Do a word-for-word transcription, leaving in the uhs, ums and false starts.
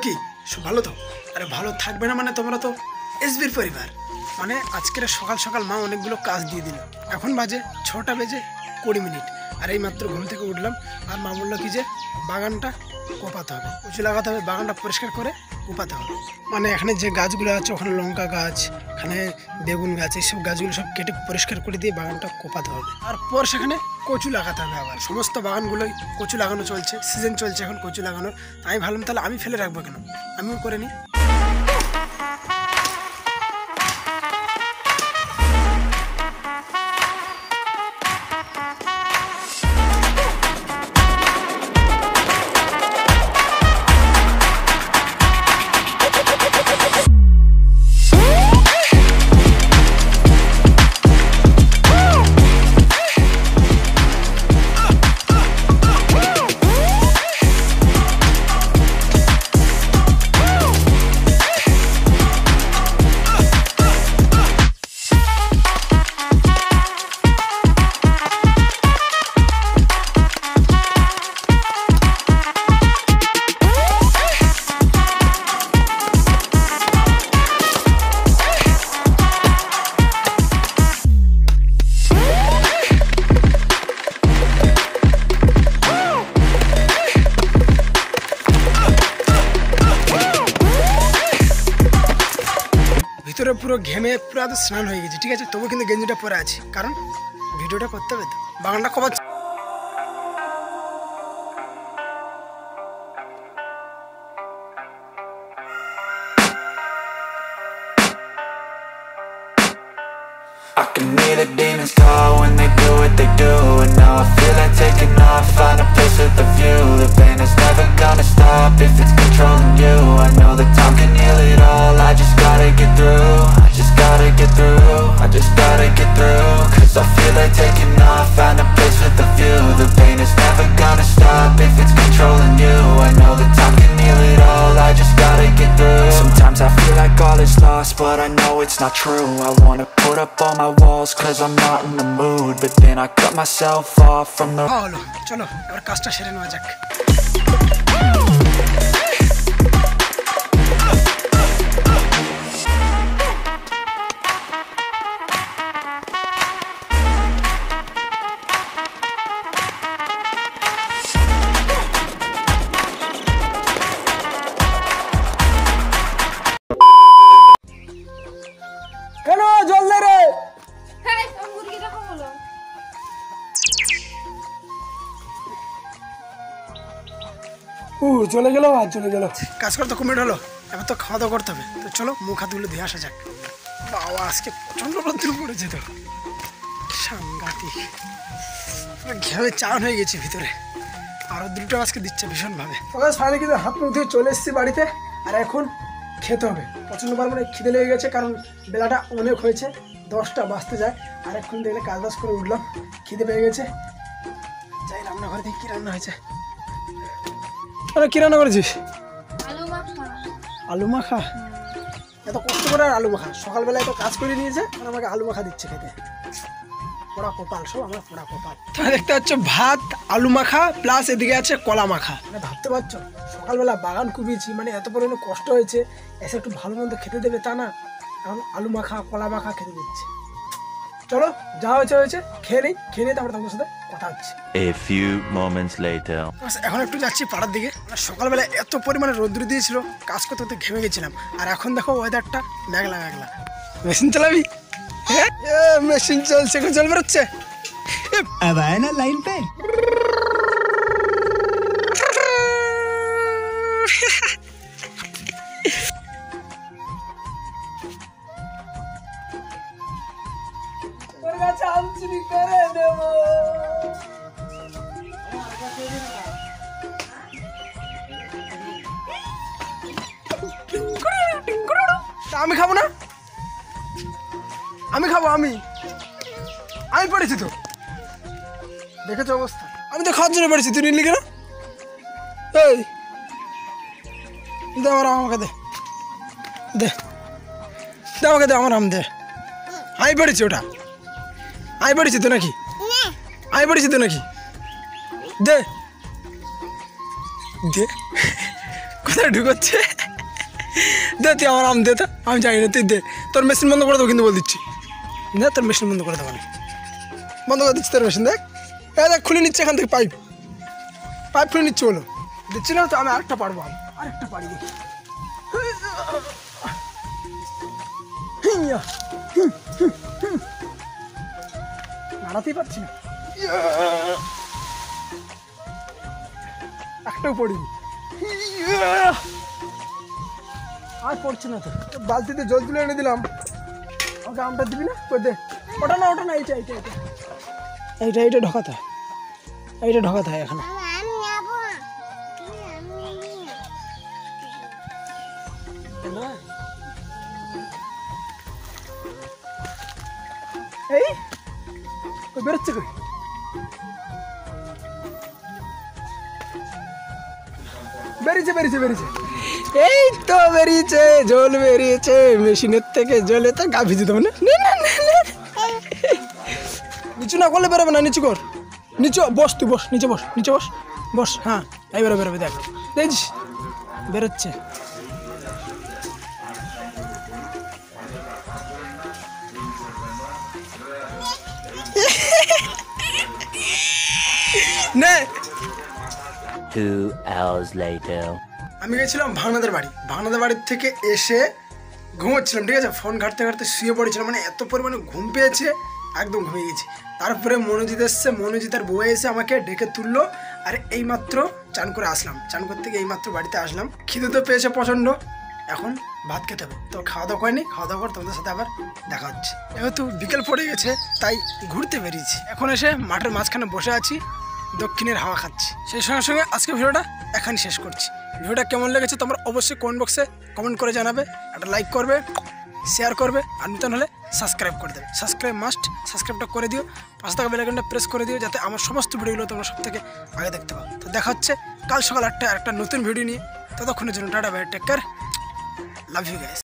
কি সব ভালো তো? আরে ভালো থাকবে না মানে তোমরা তো এসবির পরিবার। মানে আজকের সকাল সকাল মা অনেকগুলো কাজ দিয়ে দিল। এখন বাজে ছটা বেজে কুড়ি মিনিট আর এই মাত্র ঘুম থেকে উঠলাম। আর মা বললো কি যে বাগানটা কোপাতে হবে, উঁচু লাগাতে হবে, বাগানটা পরিষ্কার করে কোপাতে হবে। মানে এখানে যে গাছগুলো আছে, ওখানে লঙ্কা গাছ, এখানে বেগুন গাছ, এইসব গাছগুলো সব কেটে পরিষ্কার করে দিয়ে বাগানটা কোপাতে হবে। তারপর সেখানে কচু লাগাতে হবে। আবার সমস্ত বাগানগুলোই কচু লাগানো চলছে, সিজন চলছে এখন কচু লাগানোর। আমি ভাবলাম তাহলে আমি ফেলে রাখবো কেন, আমিও করে নিই। ভিতরে পুরো ঘেমে পুরো তো স্নান হয়ে গেছে, ঠিক আছে, তবু কিন্তু গেঞ্জিটা পরে আছি, কারণ ভিডিওটা করতে হবে তো। বাগানটা কবার I can hear the demons call when they do what they do. And now I feel like taking off, find a place with a view. The pain is never gonna stop if it's controlling you. I know that time can heal it all, I just gotta get through. I just gotta get through, I just gotta get through. Cause I feel like taking off, find a place with a view. The pain is never gonna stop if it's controlling you. I know that time can heal it all, I just gotta get through. Sometimes I feel like all is lost, but I know it's not true. I wanna put up all my walls cause I'm not in the mood. But then I cut myself off from the... হলো, চলো এবার কাজটা সেরে নেওয়া যাক। কেন জল দে রে? ও চলে গেল, আর চলে গেল। কাজ করতে কমপ্লিট হলো, এবার তো খাওয়া দাওয়া করতে হবে। তো চলো মুখ হাতগুলো ধুয়ে আসা যাক। বাবা আজকে প্রচন্ড রোদ্দুর পড়েছে তো, সাংঘাতিক, ঘেমে চান হয়ে গেছে ভিতরে। আর রোদ্দুরটা আজকে দিচ্ছে ভীষণভাবে। সকাল সাড়ে কিন্তু হাত মুখ ধুয়ে চলে এসেছি বাড়িতে। আর এখন খেতে হবে, প্রচণ্ডবার মানে খিদে লেগে গেছে, কারণ বেলাটা অনেক হয়েছে, দশটা বাজতে যায়। আর এখন দেখলে কাজ বাজ করে উঠলাম, খিদে পেয়ে গেছে। যাই রান্নাঘরে দেখি কী রান্না হয়েছে। আরে কি রান্না করেছিস? আলু মাখা। আলু মাখা? এত কষ্ট করে আর আলু মাখা? সকালবেলা এত কাজ করে নিয়েছে আর আমাকে আলু মাখা দিচ্ছে খেতে। পোড়া কপাল সব, আমার পোড়া কপাল। তোমরা দেখতে পাচ্ছ ভাত, আলু মাখা, প্লাস এদিকে আছে কলা মাখা। মানে ভাবতে পারছো সকালবেলা বাগান কুপিয়েছি, মানে এত পরিমাণে কষ্ট হয়েছে, এসে একটু ভালো মন্দ খেতে দেবে তা না, এখন আলু মাখা কলা মাখা খেতে দিচ্ছে। চলো যা হয়েছে হয়েছে, খেয়ে নেই, খেয়ে নিয়ে তারপরে তোমার সাথে কথা হচ্ছে। A few moments later. এখন একটু যাচ্ছি পাড়ার দিকে। সকালবেলা এত পরিমাণে রোদ্দুর দিয়েছিল, কাজ করতে করতে ঘেমে গেছিলাম। আর এখন দেখো ওয়েদারটা মেঘলা মেঘলা। মেশিন চালাবি? হ্যাঁ মেশিন চলছে, এখন জল বেরোচ্ছে। अब आए ना लाइन पे। আমি খাবো না, আমি খাবো, আমি আমি পড়েছি তো, দেখেছো অবস্থা? আমি তো খাওয়ার জন্য পড়েছি, তুই নিলি কেন? এই দে আমার আমাকে দে, দে দে আমাকে দে, আমার আম দে। আমি পড়েছি ওটা, আমি পড়েছি তো নাকি? আমি পড়েছি তো নাকি? দে দে, কোথায় ঢুকোচ্ছে। দে তুই আমার আম দে, তো আমি জানি না, তুই দে। তোর মেশিন বন্ধ করে দেবো কিন্তু বলে দিচ্ছি। দে তোর মেশিন বন্ধ করে দেবো, আমি বন্ধ করে দিচ্ছি তোর মেশিন। দেখ এ দেখ খুলে নিচ্ছে এখান থেকে পাইপ, পাইপ খুলে নিচ্ছে বলো। দিচ্ছি না তো, আমি আরেকটা পারবো, আমি আরেকটা পারি দেখি। নাড়াতেই পারছি না, একটাও পড়িনি। আর পড়ছে না তো, বালতিতে জল তুলে এনে দিলাম। ওকে আমটা দিবি না? দে, ওটা না ওটা না, এইটা এইটা এইটা এইটা এইটা ঢোকাতে হয়, এইটা ঢোকাতে হয় এখানে। এই বেরোচ্ছে কই? বেরিয়েছে বেরিয়েছে বেরিয়েছে, এই তো বেরিয়েছে, জল বেরিয়েছে মেশিনের থেকে। জলে তো গা ভিজে দেবো না, নিচু না করলে বেরোবে না, নিচু কর, নিচু বস, তুই বস, নিচে বস, নিচে বস, বস। হ্যাঁ এই বেরো বেরোবে, দেখ দেখছিস বেরোচ্ছে। নে Two hours later. আমি গেছিলাম ভাগনাদের বাড়ি, ভাগনাদের বাড়ির থেকে এসে ঘুমোচ্ছিলাম, ঠিক আছে। ফোন ঘাটতে ঘাটতে শুয়ে পড়েছিলাম, মানে এত পরিমাণে ঘুম পেয়েছে, একদম ঘুমিয়ে গেছি। তারপরে মনোজিৎ এসছে, মনোজিৎ আর বউ এসে আমাকে ডেকে তুললো। আর এইমাত্র চান করে আসলাম, চান করতে গিয়ে এইমাত্র বাড়িতে আসলাম। খিদে তো পেয়েছে প্রচণ্ড, এখন ভাত খেতে হবে। তো খাওয়া দাওয়া করেনি, খাওয়া দাওয়া কর, তোমাদের সাথে আবার দেখা হচ্ছে। যেহেতু বিকেল পড়ে গেছে তাই ঘুরতে বেরিয়েছি। এখন এসে মাঠের মাঝখানে বসে আছি, দক্ষিণের হাওয়া খাচ্ছি। সেই সঙ্গে সঙ্গে আজকে ভিডিওটা এখানে শেষ করছি। ভিডিওটা কেমন লেগেছে তোমরা অবশ্যই কমেন্ট বক্সে কমেন্ট করে জানাবে, একটা লাইক করবে, শেয়ার করবে, আর নতুন হলে সাবস্ক্রাইব করে দেবে। সাবস্ক্রাইব মাস্ট, সাবস্ক্রাইবটা করে দিও, পাশে থাকা বেল আইকনটা প্রেস করে দিও, যাতে আমার সমস্ত ভিডিওগুলো তোমরা সব থেকে আগে দেখতে পাও। তো দেখা হচ্ছে কাল সকাল আটটায় একটা নতুন ভিডিও নিয়ে। ততক্ষণের জন্য tata bye, take care, love you guys.